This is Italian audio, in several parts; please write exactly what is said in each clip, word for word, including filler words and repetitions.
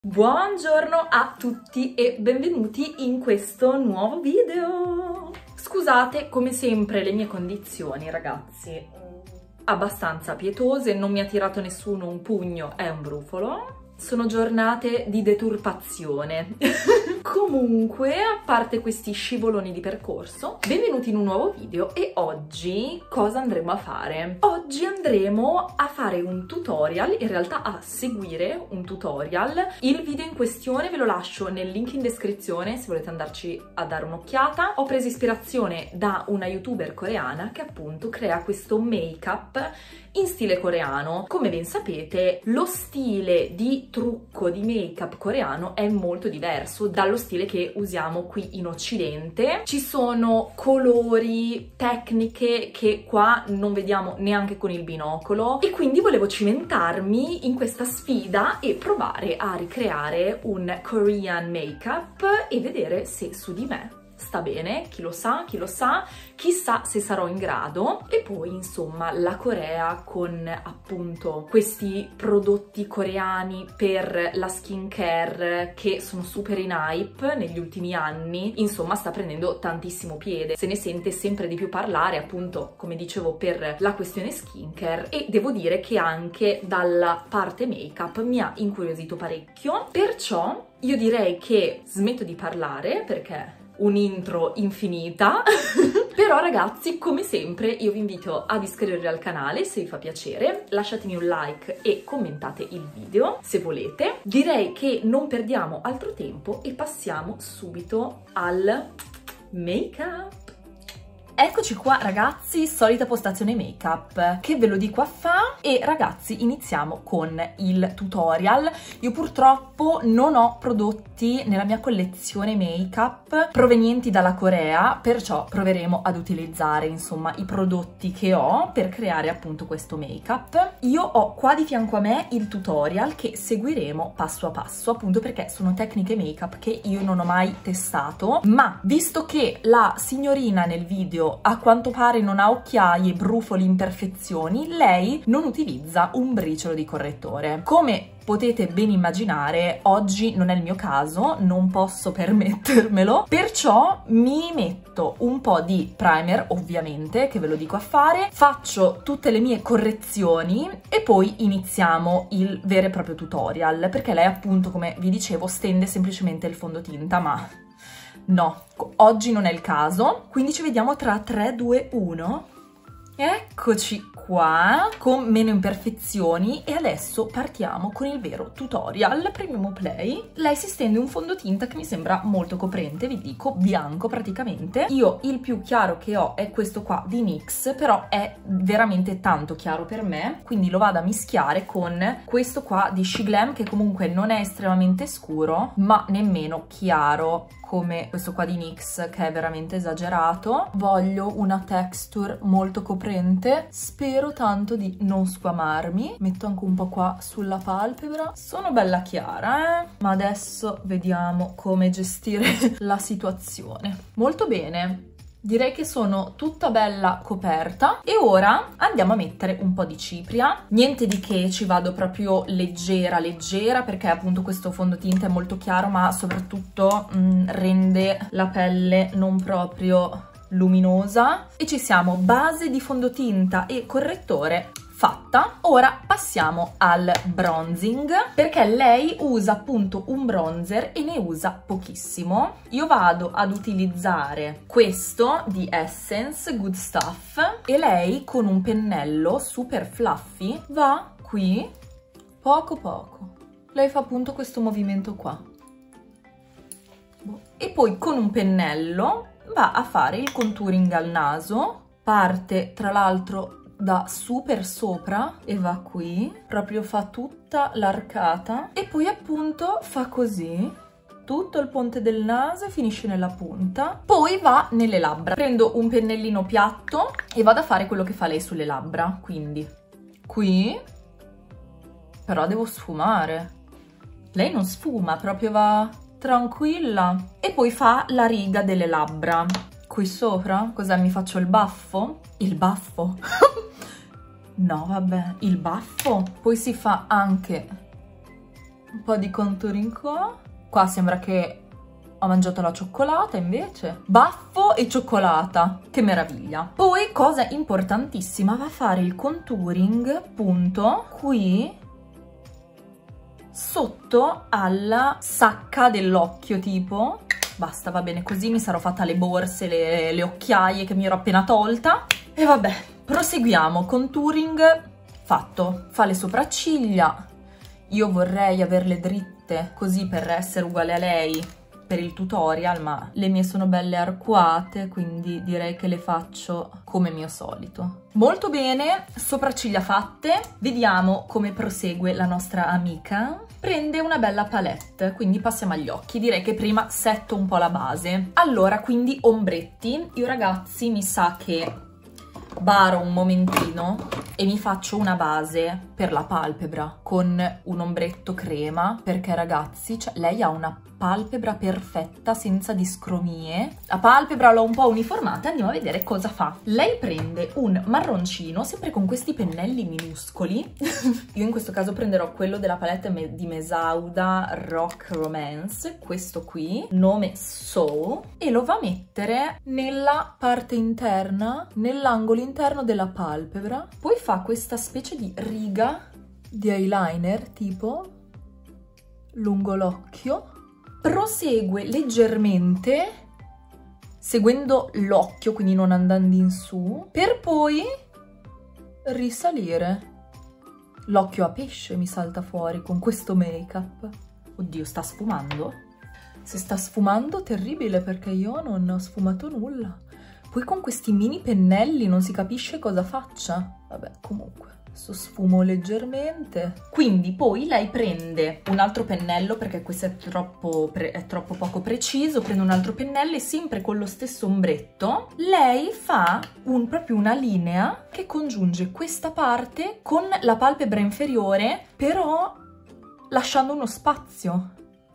Buongiorno a tutti e benvenuti in questo nuovo video. Scusate come sempre le mie condizioni, ragazzi, abbastanza pietose, non mi ha tirato nessuno un pugno, è un brufolo. Sono giornate di deturpazione. Comunque, a parte questi scivoloni di percorso, benvenuti in un nuovo video e oggi cosa andremo a fare? Oggi andremo a fare un tutorial, in realtà a seguire un tutorial. Il video in questione ve lo lascio nel link in descrizione se volete andarci a dare un'occhiata. Ho preso ispirazione da una youtuber coreana che appunto crea questo make-up in stile coreano. Come ben sapete, lo stile di trucco di make-up coreano è molto diverso dallo stile che usiamo qui in Occidente. Ci sono colori, tecniche che qua non vediamo neanche con il binocolo e quindi volevo cimentarmi in questa sfida e provare a ricreare un Korean make-up e vedere se su di me sta bene, chi lo sa, chi lo sa, chissà se sarò in grado. E poi insomma la Corea con appunto questi prodotti coreani per la skincare che sono super in hype negli ultimi anni, insomma sta prendendo tantissimo piede, se ne sente sempre di più parlare appunto come dicevo per la questione skincare e devo dire che anche dalla parte make up mi ha incuriosito parecchio, perciò io direi che smetto di parlare perché un intro infinita. Però ragazzi, come sempre io vi invito ad iscrivervi al canale se vi fa piacere, lasciatemi un like e commentate il video se volete. Direi che non perdiamo altro tempo e passiamo subito al make-up. Eccoci qua ragazzi, solita postazione make up, che ve lo dico a fa e ragazzi iniziamo con il tutorial. Io purtroppo non ho prodotti nella mia collezione make up provenienti dalla Corea, perciò proveremo ad utilizzare insomma i prodotti che ho per creare appunto questo make up. Io ho qua di fianco a me il tutorial che seguiremo passo a passo, appunto perché sono tecniche make up che io non ho mai testato, ma visto che la signorina nel video a quanto pare non ha occhiaie, brufoli, imperfezioni, lei non utilizza un briciolo di correttore. Come potete ben immaginare, oggi non è il mio caso, non posso permettermelo, perciò mi metto un po' di primer, ovviamente, che ve lo dico a fare, faccio tutte le mie correzioni e poi iniziamo il vero e proprio tutorial, perché lei appunto, come vi dicevo, stende semplicemente il fondotinta, ma no, oggi non è il caso, quindi ci vediamo tra tre, due, uno. Eccoci qua, con meno imperfezioni e adesso partiamo con il vero tutorial. Premiamo play. Lei si stende un fondotinta che mi sembra molto coprente, vi dico, bianco praticamente. Io il più chiaro che ho è questo qua di NYX, però è veramente tanto chiaro per me, quindi lo vado a mischiare con questo qua di SheGlam che comunque non è estremamente scuro, ma nemmeno chiaro come questo qua di NYX che è veramente esagerato. Voglio una texture molto coprente, spero tanto di non squamarmi. Metto anche un po' qua sulla palpebra, sono bella chiara, eh? Ma adesso vediamo come gestire la situazione. Molto bene. Direi che sono tutta bella coperta e ora andiamo a mettere un po' di cipria. Niente di che, ci vado proprio leggera leggera perché appunto questo fondotinta è molto chiaro ma soprattutto mh, rende la pelle non proprio luminosa. E ci siamo, base di fondotinta e correttore fatta. Ora passiamo al bronzing perché lei usa appunto un bronzer e ne usa pochissimo. Io vado ad utilizzare questo di Essence Good Stuff e lei con un pennello super fluffy va qui poco poco. Lei fa appunto questo movimento qua e poi con un pennello va a fare il contouring al naso, parte tra l'altro da super sopra e va qui, proprio fa tutta l'arcata e poi appunto fa così tutto il ponte del naso e finisce nella punta. Poi va nelle labbra, prendo un pennellino piatto e vado a fare quello che fa lei sulle labbra, quindi qui, però devo sfumare, lei non sfuma, proprio va tranquilla e poi fa la riga delle labbra qui sopra. Cos'è, mi faccio il baffo? Il baffo? No vabbè, il baffo. Poi si fa anche un po' di contouring qua. Qua sembra che ho mangiato la cioccolata invece. Baffo e cioccolata, che meraviglia. Poi, cosa importantissima, va a fare il contouring appunto qui sotto alla sacca dell'occhio tipo. Basta, va bene così, mi sarò fatta le borse, le, le occhiaie che mi ero appena tolta. E vabbè, proseguiamo. Contouring fatto. Fa le sopracciglia. Io vorrei averle dritte così per essere uguale a lei per il tutorial, ma le mie sono belle arcuate, quindi direi che le faccio come mio solito. Molto bene, sopracciglia fatte. Vediamo come prosegue la nostra amica. Prende una bella palette, quindi passiamo agli occhi. Direi che prima setto un po' la base. Allora, quindi ombretti. Io ragazzi mi sa che baro un momentino e mi faccio una base per la palpebra con un ombretto crema, perché ragazzi, cioè, lei ha una palpebra perfetta, senza discromie. La palpebra l'ho un po' uniformata, andiamo a vedere cosa fa. Lei prende un marroncino, sempre con questi pennelli minuscoli. Io in questo caso prenderò quello della palette di Mesauda Rock Romance, questo qui, nome Soul, e lo va a mettere nella parte interna, nell'angolo interno della palpebra. Poi fa questa specie di riga di eyeliner tipo lungo l'occhio. Prosegue leggermente seguendo l'occhio, quindi non andando in su, per poi risalire. L'occhio a pesce mi salta fuori con questo make-up. Oddio, sta sfumando? Se sta sfumando, terribile, perché io non ho sfumato nulla. Poi con questi mini pennelli non si capisce cosa faccia. Vabbè, comunque. Adesso sfumo leggermente. Quindi poi lei prende un altro pennello, perché questo è troppo, è troppo poco preciso, prende un altro pennello e sempre con lo stesso ombretto lei fa un, proprio una linea che congiunge questa parte con la palpebra inferiore, però lasciando uno spazio.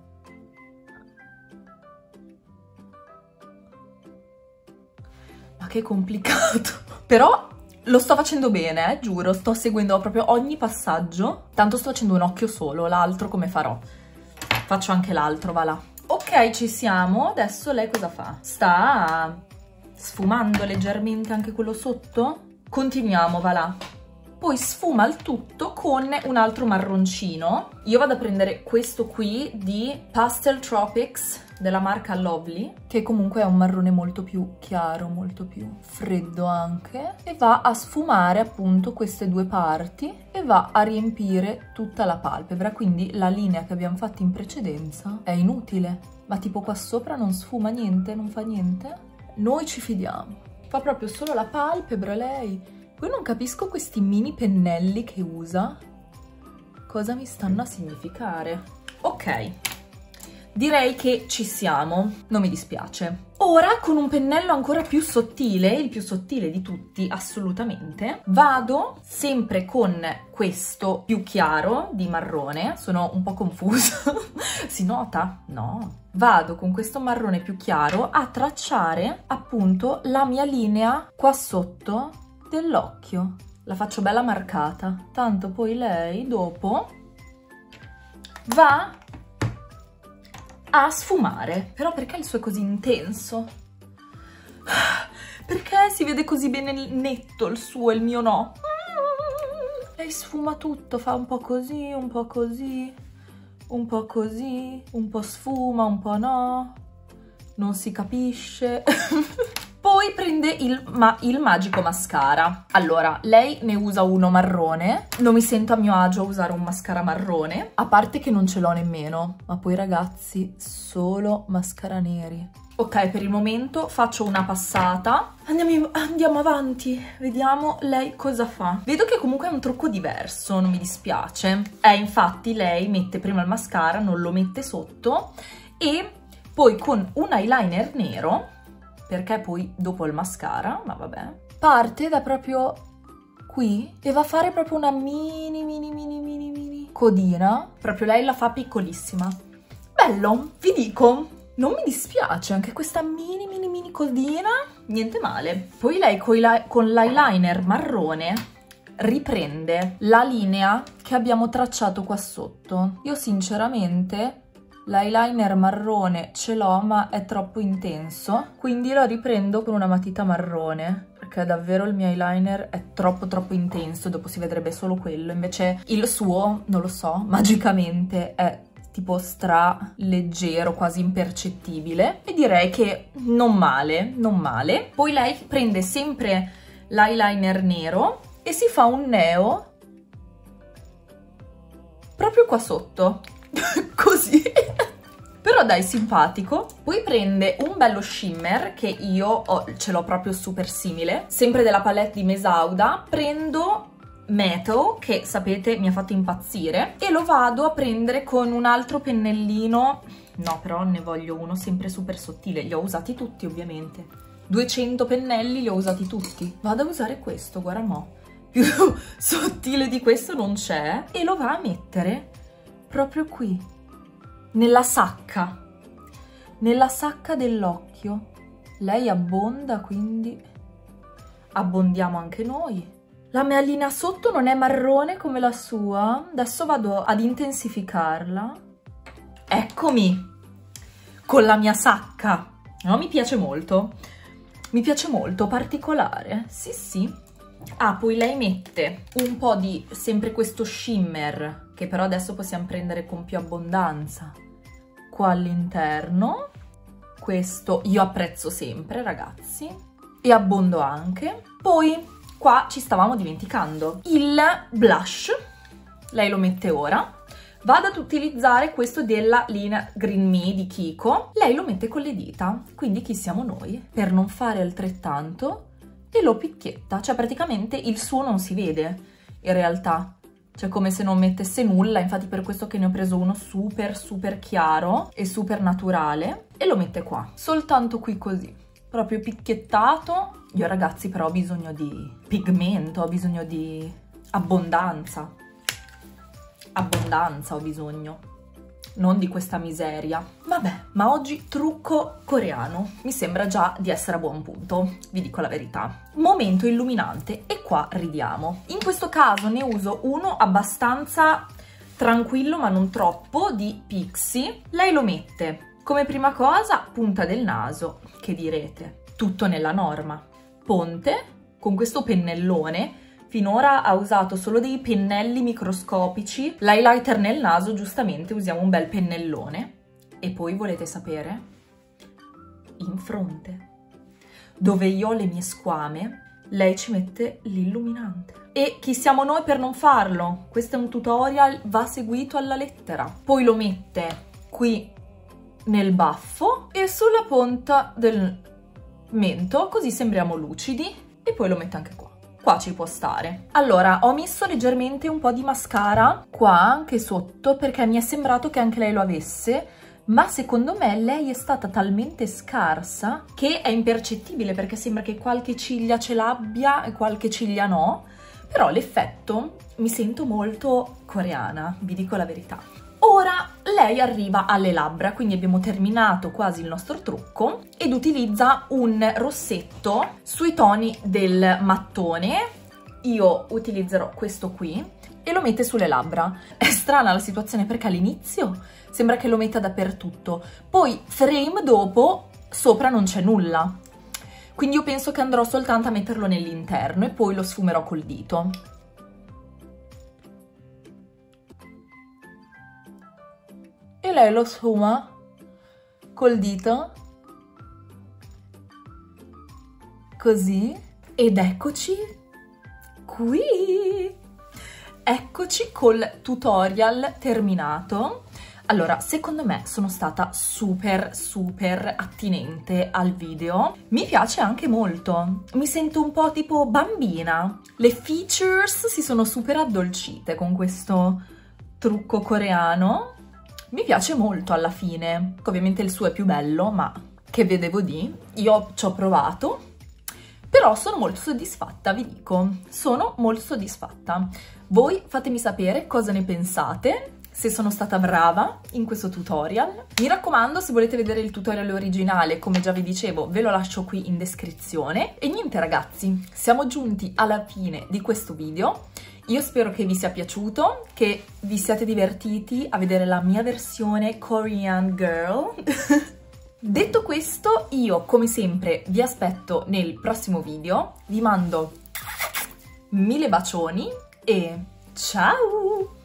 Ma che complicato! Però lo sto facendo bene, eh, giuro, sto seguendo proprio ogni passaggio. Tanto sto facendo un occhio solo, l'altro come farò? Faccio anche l'altro, va là. Ok, ci siamo. Adesso lei cosa fa? Sta sfumando leggermente anche quello sotto? Continuiamo, va là. Poi sfuma il tutto con un altro marroncino. Io vado a prendere questo qui di Pastel Tropics della marca Lovely, che comunque è un marrone molto più chiaro, molto più freddo anche, e va a sfumare appunto queste due parti e va a riempire tutta la palpebra, quindi la linea che abbiamo fatto in precedenza è inutile. Ma tipo qua sopra non sfuma niente, non fa niente? Noi ci fidiamo. Fa proprio solo la palpebra lei. Poi non capisco questi mini pennelli che usa, cosa mi stanno a significare. Ok, direi che ci siamo, non mi dispiace. Ora con un pennello ancora più sottile, il più sottile di tutti assolutamente, vado sempre con questo più chiaro di marrone. Sono un po' confusa, si nota? No. Vado con questo marrone più chiaro a tracciare appunto la mia linea qua sotto dell'occhio. La faccio bella marcata, tanto poi lei dopo va a sfumare. Però perché il suo è così intenso? Perché si vede così bene netto il suo e il mio no? Lei sfuma tutto, fa un po' così, un po' così, un po' così, un po' sfuma, un po' no, non si capisce. Poi prende il, ma, il magico mascara. Allora, lei ne usa uno marrone. Non mi sento a mio agio a usare un mascara marrone, a parte che non ce l'ho nemmeno. Ma poi ragazzi, solo mascara neri. Ok, per il momento faccio una passata. Andiamo, andiamo avanti, vediamo lei cosa fa. Vedo che comunque è un trucco diverso, non mi dispiace. Eh, infatti lei mette prima il mascara, non lo mette sotto, e poi con un eyeliner nero, perché poi dopo il mascara, ma vabbè, parte da proprio qui e va a fare proprio una mini mini mini mini mini codina. Proprio lei la fa piccolissima. Bello, vi dico, non mi dispiace anche questa mini mini mini codina, niente male. Poi lei con l'eyeliner marrone riprende la linea che abbiamo tracciato qua sotto. Io sinceramente l'eyeliner marrone ce l'ho, ma è troppo intenso, quindi lo riprendo con una matita marrone, perché davvero il mio eyeliner è troppo troppo intenso, dopo si vedrebbe solo quello, invece il suo, non lo so, magicamente è tipo stra leggero, quasi impercettibile, e direi che non male, non male. Poi lei prende sempre l'eyeliner nero e si fa un neo proprio qua sotto, così. Però dai, simpatico. Poi prende un bello shimmer che io ho, ce l'ho proprio super simile, sempre della palette di Mesauda. Prendo Metal, che sapete mi ha fatto impazzire, e lo vado a prendere con un altro pennellino. No, però ne voglio uno sempre super sottile, li ho usati tutti ovviamente. duecento pennelli li ho usati tutti. Vado a usare questo, guarda mo. Più sottile di questo non c'è. E lo va a mettere proprio qui, nella sacca, nella sacca dell'occhio. Lei abbonda, quindi abbondiamo anche noi. La mia linea sotto non è marrone come la sua. Adesso vado ad intensificarla. Eccomi, con la mia sacca. No, mi piace molto. Mi piace molto, particolare. Sì, sì. Ah, poi lei mette un po' di, sempre questo shimmer, che però adesso possiamo prendere con più abbondanza, qua all'interno. Questo io apprezzo sempre, ragazzi, e abbondo anche. Poi qua ci stavamo dimenticando il blush, lei lo mette ora. Vado ad utilizzare questo della linea Green Me di Kiko, lei lo mette con le dita, quindi chi siamo noi per non fare altrettanto, e lo picchietta, cioè praticamente il suo non si vede in realtà, cioè come se non mettesse nulla. Infatti per questo che ne ho preso uno super super chiaro e super naturale, e lo mette qua, soltanto qui così, proprio picchiettato. Io ragazzi però ho bisogno di pigmento, ho bisogno di abbondanza, abbondanza ho bisogno, non di questa miseria. Vabbè, ma oggi trucco coreano, mi sembra già di essere a buon punto, vi dico la verità. Momento illuminante, e qua ridiamo. In questo caso ne uso uno abbastanza tranquillo ma non troppo, di Pixi. Lei lo mette come prima cosa punta del naso, che direte, tutto nella norma. Ponte, con questo pennellone. Finora ha usato solo dei pennelli microscopici, l'highlighter nel naso, giustamente usiamo un bel pennellone. E poi volete sapere? In fronte, dove io ho le mie squame, lei ci mette l'illuminante. E chi siamo noi per non farlo? Questo è un tutorial, va seguito alla lettera. Poi lo mette qui nel baffo e sulla punta del mento, così sembriamo lucidi, e poi lo mette anche qua. Qua ci può stare. Allora, ho messo leggermente un po' di mascara qua anche sotto, perché mi è sembrato che anche lei lo avesse, ma secondo me lei è stata talmente scarsa che è impercettibile, perché sembra che qualche ciglia ce l'abbia e qualche ciglia no, però l'effetto mi sento molto coreana, vi dico la verità. Ora lei arriva alle labbra, quindi abbiamo terminato quasi il nostro trucco, ed utilizza un rossetto sui toni del mattone. Io utilizzerò questo qui e lo mette sulle labbra. È strana la situazione perché all'inizio sembra che lo metta dappertutto, poi frame dopo sopra non c'è nulla, quindi io penso che andrò soltanto a metterlo nell'interno e poi lo sfumerò col dito. E lei lo sfuma col dito, così, ed eccoci qui. Eccoci col tutorial terminato. Allora, secondo me sono stata super super attinente al video, mi piace anche molto, mi sento un po' tipo bambina. Le features si sono super addolcite con questo trucco coreano. Mi piace molto alla fine, ovviamente il suo è più bello, ma che vedevo di, io ci ho provato, però sono molto soddisfatta, vi dico, sono molto soddisfatta. Voi fatemi sapere cosa ne pensate, se sono stata brava in questo tutorial. Mi raccomando, se volete vedere il tutorial originale, come già vi dicevo, ve lo lascio qui in descrizione. E niente ragazzi, siamo giunti alla fine di questo video. Io spero che vi sia piaciuto, che vi siate divertiti a vedere la mia versione Korean girl. Detto questo, io come sempre vi aspetto nel prossimo video, vi mando mille bacioni e ciao!